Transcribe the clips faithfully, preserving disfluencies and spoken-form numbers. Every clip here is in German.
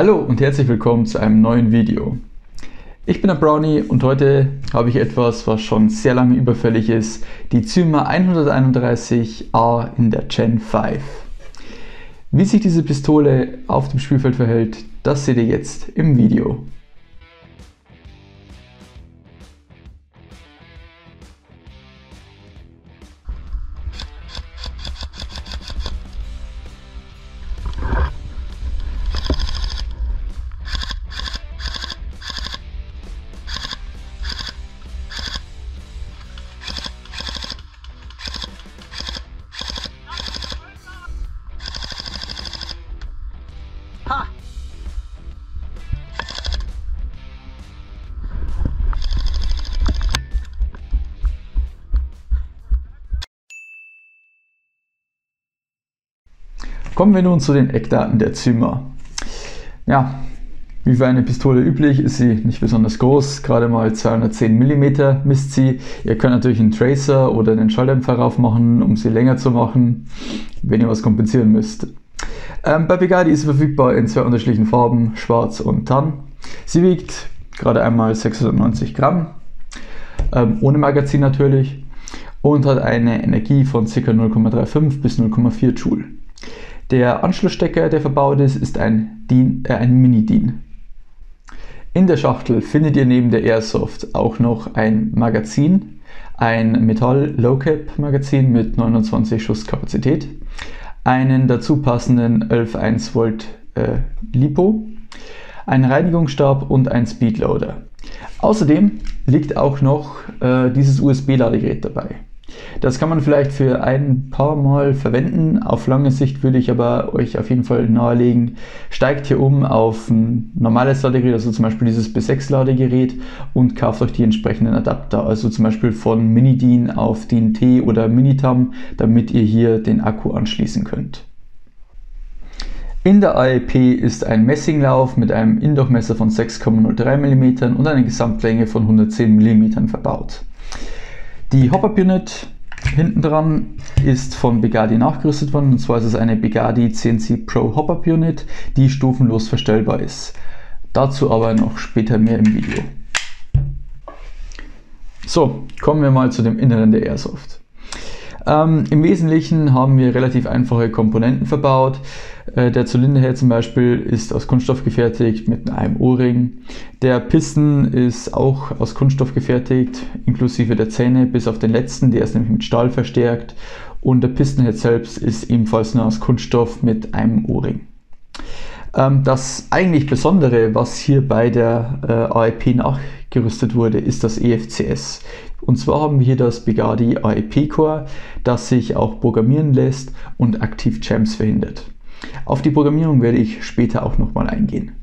Hallo und herzlich willkommen zu einem neuen Video. Ich bin der Brownie und heute habe ich etwas, was schon sehr lange überfällig ist, die Zyma hunderteinunddreißig A in der Gen fünf. Wie sich diese Pistole auf dem Spielfeld verhält, das seht ihr jetzt im Video. Kommen wir nun zu den Eckdaten der Zyma. Ja, wie für eine Pistole üblich ist sie nicht besonders groß, gerade mal zweihundertzehn Millimeter misst sie. Ihr könnt natürlich einen Tracer oder einen Schalldämpfer rauf machen, um sie länger zu machen, wenn ihr was kompensieren müsst. Ähm, bei Begadi ist sie verfügbar in zwei unterschiedlichen Farben, schwarz und Tan. Sie wiegt gerade einmal sechshundertneunzig Gramm, ähm, ohne Magazin natürlich, und hat eine Energie von ca. null Komma fünfunddreißig bis null Komma vier Joule. Der Anschlussstecker, der verbaut ist, ist ein, DIN, äh, ein Mini-DIN. In der Schachtel findet ihr neben der Airsoft auch noch ein Magazin, ein Metall Low Cap Magazin mit neunundzwanzig Schuss Kapazität, einen dazu passenden elf Komma eins Volt äh, LiPo, einen Reinigungsstab und ein Speedloader. Außerdem liegt auch noch äh, dieses U S B-Ladegerät dabei. Das kann man vielleicht für ein paar Mal verwenden. Auf lange Sicht würde ich aber euch auf jeden Fall nahelegen, steigt hier um auf ein normales Ladegerät, also zum Beispiel dieses B sechs Ladegerät, und kauft euch die entsprechenden Adapter, also zum Beispiel von Mini-DIN auf DIN T oder Minitam, damit ihr hier den Akku anschließen könnt. In der A E P ist ein Messinglauf mit einem Innendurchmesser von sechs Komma null drei Millimeter und einer Gesamtlänge von hundertzehn Millimeter verbaut. Die Hop-Up-Unit hinten dran ist von Begadi nachgerüstet worden, und zwar ist es eine Begadi C N C Pro Hop-Up-Unit, die stufenlos verstellbar ist. Dazu aber noch später mehr im Video. So, kommen wir mal zu dem Inneren der Airsoft. Ähm, Im Wesentlichen haben wir relativ einfache Komponenten verbaut. Äh, der Zylinder hier zum Beispiel ist aus Kunststoff gefertigt mit einem O-Ring. Der Piston ist auch aus Kunststoff gefertigt, inklusive der Zähne, bis auf den letzten, der ist nämlich mit Stahl verstärkt. Und der Pistonhead selbst ist ebenfalls nur aus Kunststoff mit einem O-Ring. Ähm, das eigentlich Besondere, was hier bei der äh, A E P nachgerüstet wurde, ist das E F C S. Und zwar haben wir hier das Begadi A E P Core, das sich auch programmieren lässt und aktiv Jams verhindert. Auf die Programmierung werde ich später auch nochmal eingehen.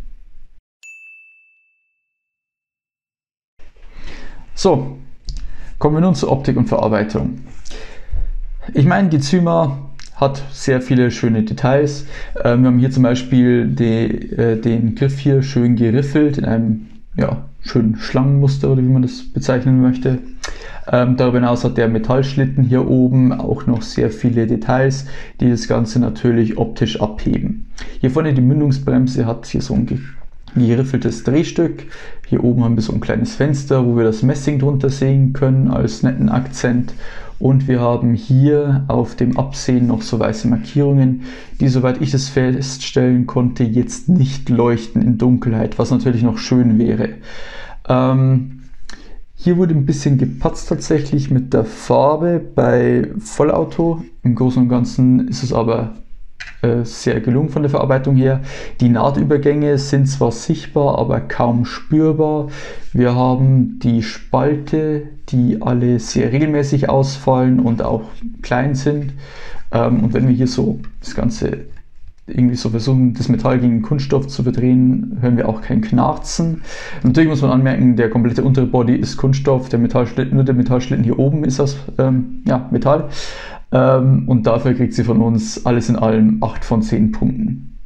So, kommen wir nun zur Optik und Verarbeitung. Ich meine, die Zyma hat sehr viele schöne Details. Wir haben hier zum Beispiel die, den Griff hier schön geriffelt in einem ja, schönen Schlangenmuster, oder wie man das bezeichnen möchte. Ähm, darüber hinaus hat der Metallschlitten hier oben auch noch sehr viele Details, die das Ganze natürlich optisch abheben. Hier vorne die Mündungsbremse hat hier so ein geriffeltes Drehstück. Hier oben haben wir so ein kleines Fenster, wo wir das Messing drunter sehen können als netten Akzent. Und wir haben hier auf dem Absehen noch so weiße Markierungen, die, soweit ich das feststellen konnte, jetzt nicht leuchten in Dunkelheit, was natürlich noch schön wäre. Ähm, Hier wurde ein bisschen gepatzt tatsächlich mit der Farbe bei Vollauto. Im Großen und Ganzen ist es aber äh, sehr gelungen von der Verarbeitung her. Die Nahtübergänge sind zwar sichtbar, aber kaum spürbar. Wir haben die Spalte, die alle sehr regelmäßig ausfallen und auch klein sind. Ähm, und wenn wir hier so das Ganze irgendwie so versuchen, das Metall gegen Kunststoff zu verdrehen, hören wir auch kein Knarzen. Natürlich muss man anmerken, der komplette untere Body ist Kunststoff, der Metallschlitten, nur der Metallschlitten hier oben ist aus ähm, ja, Metall. Ähm, und dafür kriegt sie von uns alles in allem acht von zehn Punkten.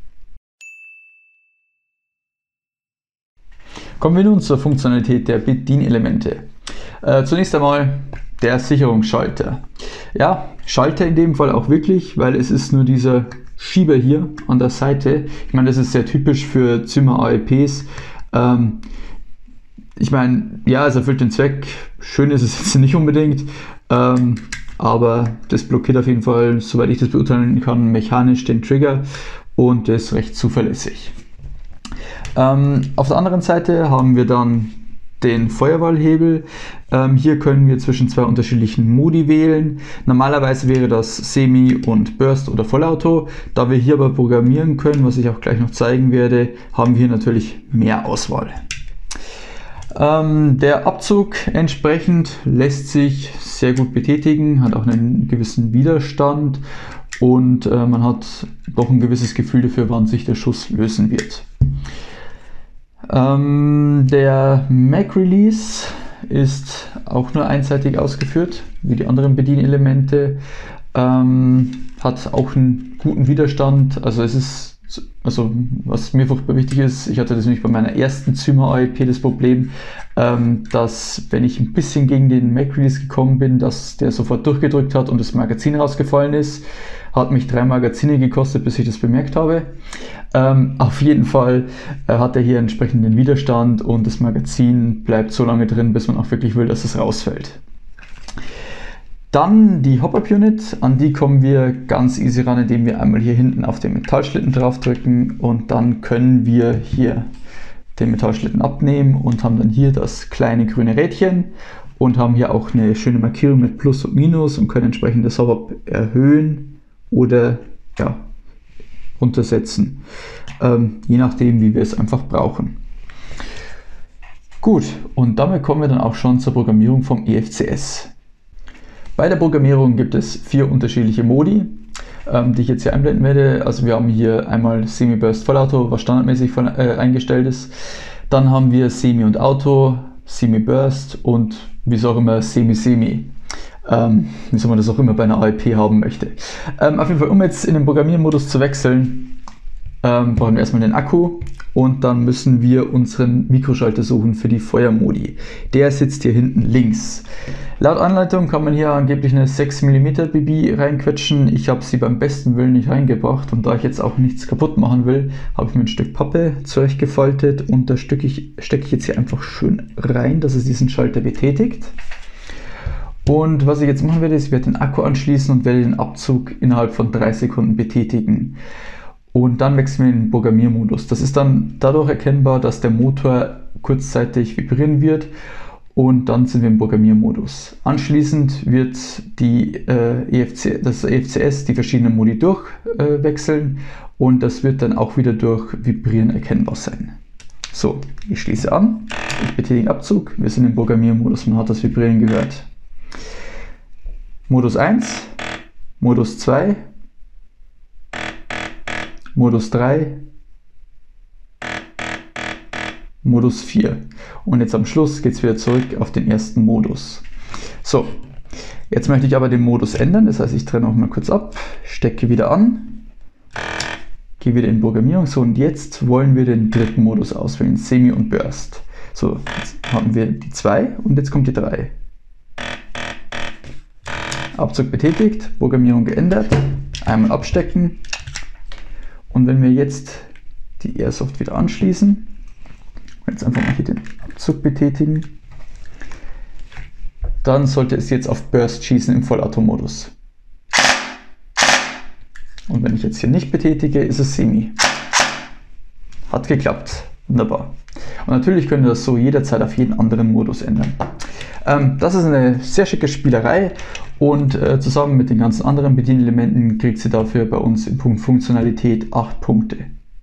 Kommen wir nun zur Funktionalität der DIN-Elemente. Äh, zunächst einmal der Sicherungsschalter. Ja, Schalter in dem Fall auch wirklich, weil es ist nur dieser Schieber hier an der Seite. Ich meine, das ist sehr typisch für Zyma A E Ps. Ähm, ich meine, ja, es erfüllt den Zweck. Schön ist es jetzt nicht unbedingt, ähm, aber das blockiert auf jeden Fall, soweit ich das beurteilen kann, mechanisch den Trigger und ist recht zuverlässig. Ähm, auf der anderen Seite haben wir dann den Feuerwahlhebel. Ähm, hier können wir zwischen zwei unterschiedlichen Modi wählen. Normalerweise wäre das Semi und Burst oder Vollauto. Da wir hier aber programmieren können, was ich auch gleich noch zeigen werde, haben wir hier natürlich mehr Auswahl. Ähm, der Abzug entsprechend lässt sich sehr gut betätigen, hat auch einen gewissen Widerstand und äh, man hat doch ein gewisses Gefühl dafür, wann sich der Schuss lösen wird. Ähm, der Mag Release ist auch nur einseitig ausgeführt, wie die anderen Bedienelemente. Ähm, hat auch einen guten Widerstand, also es ist, also was mir furchtbar wichtig ist, ich hatte das nämlich bei meiner ersten Zyma A E P das Problem, ähm, dass wenn ich ein bisschen gegen den Mag Release gekommen bin, dass der sofort durchgedrückt hat und das Magazin rausgefallen ist. Hat mich drei Magazine gekostet, bis ich das bemerkt habe. Ähm, auf jeden Fall äh, hat er hier entsprechenden Widerstand und das Magazin bleibt so lange drin, bis man auch wirklich will, dass es rausfällt. Dann die Hop-Up-Unit, an die kommen wir ganz easy ran, indem wir einmal hier hinten auf den Metallschlitten draufdrücken und dann können wir hier den Metallschlitten abnehmen und haben dann hier das kleine grüne Rädchen und haben hier auch eine schöne Markierung mit Plus und Minus und können entsprechend das Hop-Up erhöhen oder ja, runtersetzen, ähm, je nachdem, wie wir es einfach brauchen. Gut, und damit kommen wir dann auch schon zur Programmierung vom E F C S. Bei der Programmierung gibt es vier unterschiedliche Modi, ähm, die ich jetzt hier einblenden werde. Also wir haben hier einmal Semi-Burst Vollauto, was standardmäßig von, äh, eingestellt ist. Dann haben wir Semi und Auto, Semi-Burst und wie auch immer Semi-Semi. Ähm, wie soll man das auch immer bei einer A E P haben möchte. Ähm, auf jeden Fall, um jetzt in den Programmiermodus zu wechseln, ähm, brauchen wir erstmal den Akku und dann müssen wir unseren Mikroschalter suchen für die Feuermodi. Der sitzt hier hinten links. Laut Anleitung kann man hier angeblich eine sechs Millimeter B B reinquetschen. Ich habe sie beim besten Willen nicht reingebracht und da ich jetzt auch nichts kaputt machen will, habe ich mir ein Stück Pappe zurechtgefaltet und da stecke ich, stecke ich jetzt hier einfach schön rein, dass es diesen Schalter betätigt. Und was ich jetzt machen werde, ist, ich werde den Akku anschließen und werde den Abzug innerhalb von drei Sekunden betätigen. Und dann wechseln wir in den Programmiermodus. Das ist dann dadurch erkennbar, dass der Motor kurzzeitig vibrieren wird und dann sind wir im Programmiermodus. Anschließend wird die, äh, E F C, das E F C S die verschiedenen Modi durchwechseln äh, und das wird dann auch wieder durch Vibrieren erkennbar sein. So, ich schließe an, ich betätige Abzug, wir sind im Programmiermodus, man hat das Vibrieren gehört. Modus eins, Modus zwei, Modus drei, Modus vier. Und jetzt am Schluss geht es wieder zurück auf den ersten Modus. So, jetzt möchte ich aber den Modus ändern, das heißt, ich trenne auch mal kurz ab, stecke wieder an, gehe wieder in Programmierung. So, und jetzt wollen wir den dritten Modus auswählen, Semi und Burst. So, jetzt haben wir die zwei und jetzt kommt die drei. Abzug betätigt, Programmierung geändert, einmal abstecken und wenn wir jetzt die Airsoft wieder anschließen, jetzt einfach mal hier den Abzug betätigen, dann sollte es jetzt auf Burst schießen im Vollautomodus. Und wenn ich jetzt hier nicht betätige, ist es Semi. Hat geklappt, wunderbar. Und natürlich können wir das so jederzeit auf jeden anderen Modus ändern. Ähm, das ist eine sehr schicke Spielerei und äh, zusammen mit den ganzen anderen Bedienelementen kriegt sie dafür bei uns im Punkt Funktionalität acht Punkte.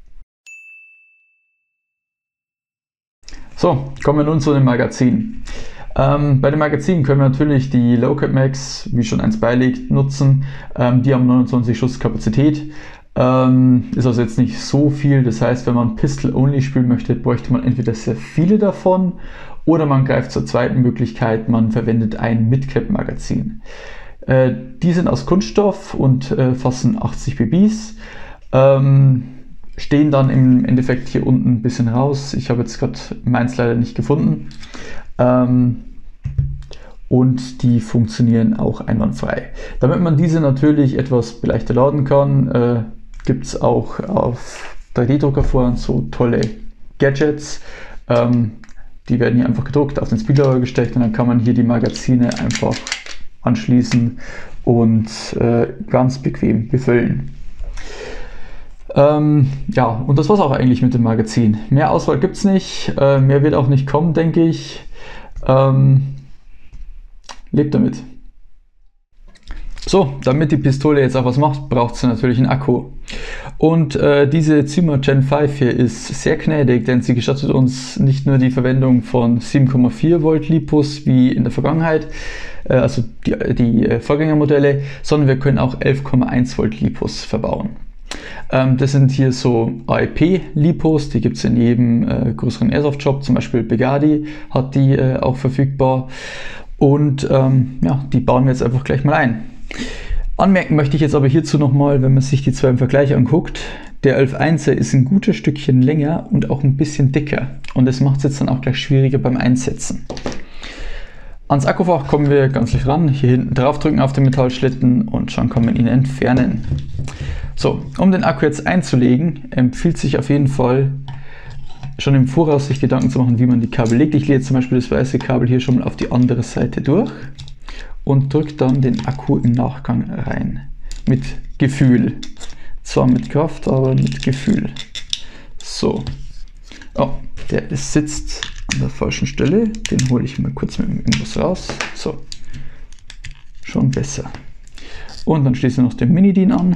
So, kommen wir nun zu dem Magazin. Ähm, bei dem Magazin können wir natürlich die Low-Cap Mags, wie schon eins beiliegt, nutzen. Ähm, die haben neunundzwanzig Schuss Kapazität. Ähm, ist also jetzt nicht so viel, das heißt, wenn man Pistol-Only spielen möchte, bräuchte man entweder sehr viele davon oder man greift zur zweiten Möglichkeit, man verwendet ein Mid-Cap-Magazin. Äh, die sind aus Kunststoff und äh, fassen achtzig B Bs, ähm, stehen dann im Endeffekt hier unten ein bisschen raus. Ich habe jetzt gerade meins leider nicht gefunden. Ähm, und die funktionieren auch einwandfrei. Damit man diese natürlich etwas leichter laden kann, äh, gibt es auch auf drei D-Druckerforen so tolle Gadgets. Ähm, die werden hier einfach gedruckt, auf den Speedloader gesteckt und dann kann man hier die Magazine einfach anschließen und äh, ganz bequem befüllen. Ähm, ja, und das war es auch eigentlich mit dem Magazin. Mehr Auswahl gibt es nicht, äh, mehr wird auch nicht kommen, denke ich. Ähm, lebt damit. So, damit die Pistole jetzt auch was macht, braucht sie natürlich einen Akku. Und äh, diese Zyma Gen fünf hier ist sehr gnädig, denn sie gestattet uns nicht nur die Verwendung von sieben Komma vier Volt Lipos wie in der Vergangenheit, äh, also die, die äh, Vorgängermodelle, sondern wir können auch elf Komma eins Volt Lipos verbauen. Ähm, das sind hier so A E P Lipos, die gibt es in jedem äh, größeren Airsoft-Shop, zum Beispiel Begadi hat die äh, auch verfügbar. Und ähm, ja, die bauen wir jetzt einfach gleich mal ein. Anmerken möchte ich jetzt aber hierzu nochmal, wenn man sich die zwei im Vergleich anguckt, der elf Komma eins ist ein gutes Stückchen länger und auch ein bisschen dicker. Und das macht es jetzt dann auch gleich schwieriger beim Einsetzen. Ans Akkufach kommen wir ganz leicht ran, hier hinten drauf drücken auf den Metallschlitten und schon kann man ihn entfernen. So, um den Akku jetzt einzulegen, empfiehlt sich auf jeden Fall schon im Voraus sich Gedanken zu machen, wie man die Kabel legt. Ich lege zum Beispiel das weiße Kabel hier schon mal auf die andere Seite durch und drücke dann den Akku im Nachgang rein. Mit Gefühl. Zwar mit Kraft, aber mit Gefühl. So. Oh, der ist, sitzt an der falschen Stelle. Den hole ich mal kurz mit dem Imbus raus. So. Schon besser. Und dann schließe ich noch den Mini-D I N an.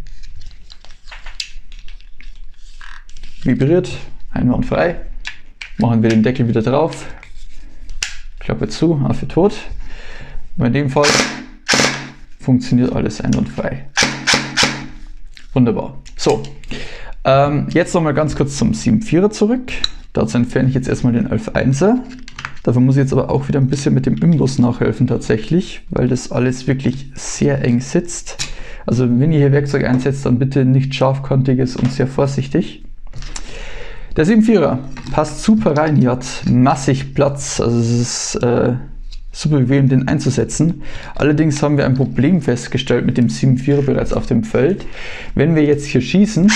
Vibriert. Einwandfrei. Machen wir den Deckel wieder drauf. Klappe zu, Affe tot. Und in dem Fall funktioniert alles einwandfrei. Wunderbar. So, ähm, jetzt nochmal ganz kurz zum sieben Komma vierer zurück. Dazu entferne ich jetzt erstmal den elf Komma einser. Dafür muss ich jetzt aber auch wieder ein bisschen mit dem Imbus nachhelfen tatsächlich, weil das alles wirklich sehr eng sitzt. Also wenn ihr hier Werkzeug einsetzt, dann bitte nicht scharfkantiges und sehr vorsichtig. Der sieben Komma vierer passt super rein, hier hat massig Platz, also es ist äh, super bequem, den einzusetzen. Allerdings haben wir ein Problem festgestellt mit dem sieben Komma vierer bereits auf dem Feld. Wenn wir jetzt hier schießen,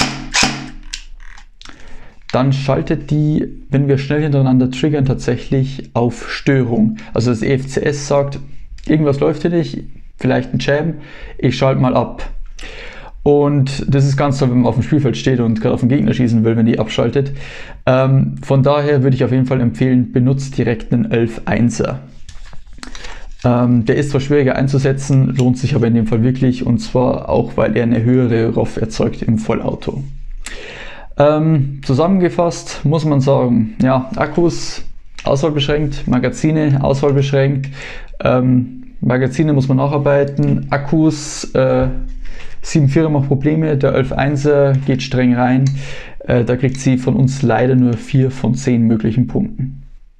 dann schaltet die, wenn wir schnell hintereinander triggern, tatsächlich auf Störung. Also das E F C S sagt, irgendwas läuft hier nicht, vielleicht ein Jam, ich schalte mal ab. Und das ist ganz toll, wenn man auf dem Spielfeld steht und gerade auf den Gegner schießen will, wenn die abschaltet. Ähm, von daher würde ich auf jeden Fall empfehlen, benutzt direkt einen elf Komma einser. Ähm, der ist zwar schwieriger einzusetzen, lohnt sich aber in dem Fall wirklich, und zwar auch, weil er eine höhere R O F erzeugt im Vollauto. Ähm, zusammengefasst muss man sagen, ja, Akkus auswahlbeschränkt, Magazine auswahlbeschränkt, ähm, Magazine muss man nacharbeiten, Akkus, äh, sieben Komma vierer macht Probleme, der elf Komma einser geht streng rein, äh, da kriegt sie von uns leider nur vier von zehn möglichen Punkten.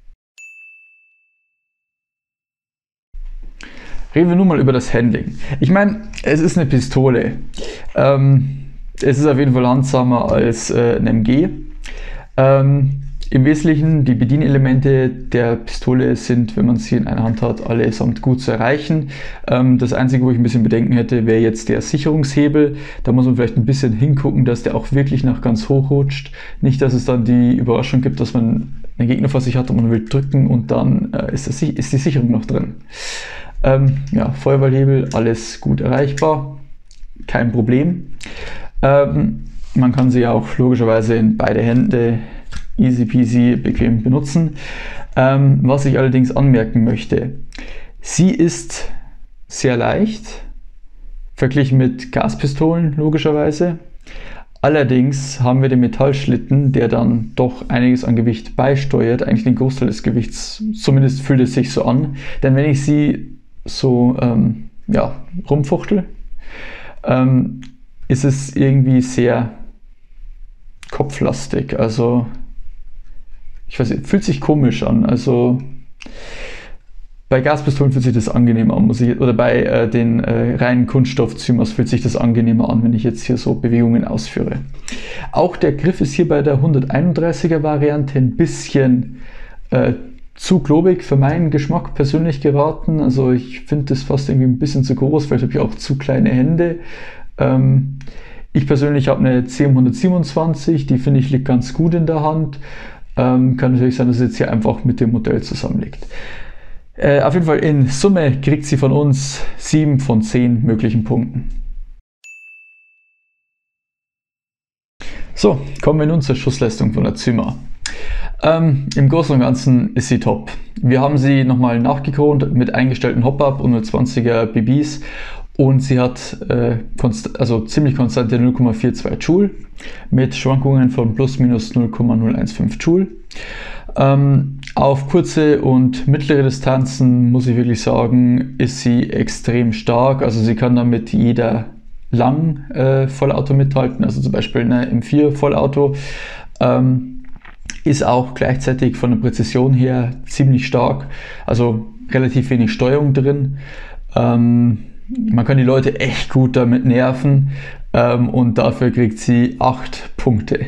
Reden wir nun mal über das Handling. Ich meine, es ist eine Pistole. Ähm, es ist auf jeden Fall langsamer als äh, ein M G. Ähm, Im Wesentlichen, die Bedienelemente der Pistole sind, wenn man sie in einer Hand hat, allesamt gut zu erreichen. Ähm, das Einzige, wo ich ein bisschen Bedenken hätte, wäre jetzt der Sicherungshebel. Da muss man vielleicht ein bisschen hingucken, dass der auch wirklich nach ganz hoch rutscht. Nicht, dass es dann die Überraschung gibt, dass man einen Gegner vor sich hat und man will drücken und dann äh, ist, das, ist die Sicherung noch drin. Ähm, ja, Feuerwehrhebel, alles gut erreichbar, kein Problem. Ähm, man kann sie auch logischerweise in beide Hände easy peasy bequem benutzen. Ähm, was ich allerdings anmerken möchte, sie ist sehr leicht, verglichen mit Gaspistolen logischerweise. Allerdings haben wir den Metallschlitten, der dann doch einiges an Gewicht beisteuert, eigentlich den Großteil des Gewichts, zumindest fühlt es sich so an. Denn wenn ich sie so ähm, ja, rumfuchtel, ähm, ist es irgendwie sehr kopflastig. Also ich weiß nicht, fühlt sich komisch an. Also bei Gaspistolen fühlt sich das angenehmer an, muss ich, oder bei äh, den äh, reinen Kunststoff-Zymas fühlt sich das angenehmer an, wenn ich jetzt hier so Bewegungen ausführe. Auch der Griff ist hier bei der hunderteinunddreißiger Variante ein bisschen äh, zu klobig für meinen Geschmack persönlich geraten. Also ich finde das fast irgendwie ein bisschen zu groß, vielleicht habe ich auch zu kleine Hände. Ähm, Ich persönlich habe eine C M hundertsiebenundzwanzig, die finde ich liegt ganz gut in der Hand. Ähm, kann natürlich sein, dass es jetzt hier einfach mit dem Modell zusammenliegt. Äh, auf jeden Fall in Summe kriegt sie von uns sieben von zehn möglichen Punkten. So, kommen wir nun zur Schussleistung von der Zyma. Ähm, Im Großen und Ganzen ist sie top. Wir haben sie nochmal nachgekront mit eingestellten Hop-Up und hundertzwanziger B Bs und sie hat äh, also ziemlich konstante null Komma zweiundvierzig Joule mit Schwankungen von plus minus null Komma null fünfzehn Joule. Ähm, auf kurze und mittlere Distanzen muss ich wirklich sagen, ist sie extrem stark. Also sie kann damit jeder lang äh, Vollauto mithalten, also zum Beispiel eine M vier Vollauto. Ähm, ist auch gleichzeitig von der Präzision her ziemlich stark, also relativ wenig Steuerung drin. Ähm, man kann die Leute echt gut damit nerven ähm, und dafür kriegt sie acht Punkte.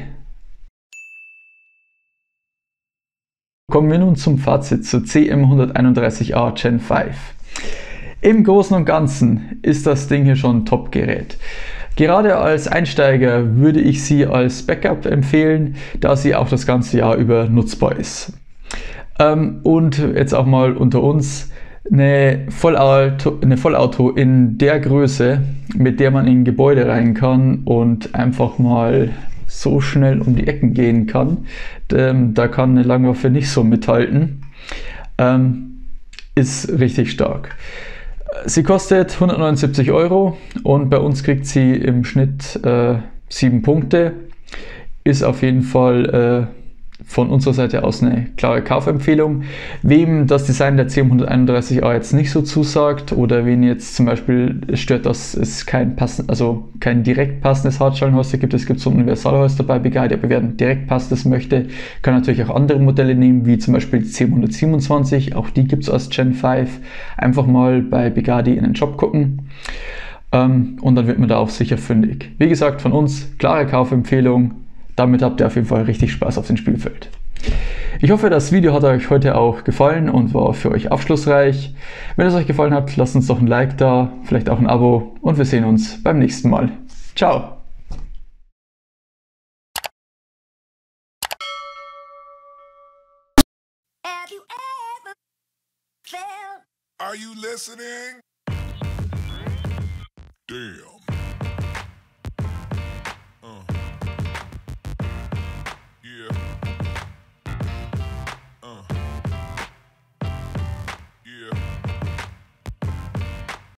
Kommen wir nun zum Fazit zur C M hunderteinunddreißig A Gen fünf. Im Großen und Ganzen ist das Ding hier schon ein Top-Gerät. Gerade als Einsteiger würde ich sie als Backup empfehlen, da sie auch das ganze Jahr über nutzbar ist. Ähm, und jetzt auch mal unter uns, eine Vollauto, eine Vollauto in der Größe, mit der man in Gebäude rein kann und einfach mal so schnell um die Ecken gehen kann. Ähm, da kann eine Langwaffe nicht so mithalten. Ähm, ist richtig stark. Sie kostet hundertneunundsiebzig Euro und bei uns kriegt sie im Schnitt äh, sieben Punkte. Ist auf jeden Fall äh, von unserer Seite aus eine klare Kaufempfehlung. Wem das Design der C M hunderteinunddreißig A jetzt nicht so zusagt oder wen jetzt zum Beispiel stört, dass es kein, passend, also kein direkt passendes Hartschalenholster gibt, es gibt so ein Universalholster bei Begadi, aber wer ein direkt passendes möchte, kann natürlich auch andere Modelle nehmen, wie zum Beispiel die C M hundertsiebenundzwanzig, auch die gibt es als Gen fünf. Einfach mal bei Begadi in den Shop gucken ähm, und dann wird man da auch sicher fündig. Wie gesagt, von uns klare Kaufempfehlung. Damit habt ihr auf jeden Fall richtig Spaß auf dem Spielfeld. Ich hoffe, das Video hat euch heute auch gefallen und war für euch aufschlussreich. Wenn es euch gefallen hat, lasst uns doch ein Like da, vielleicht auch ein Abo und wir sehen uns beim nächsten Mal. Ciao! Are you listening? Damn.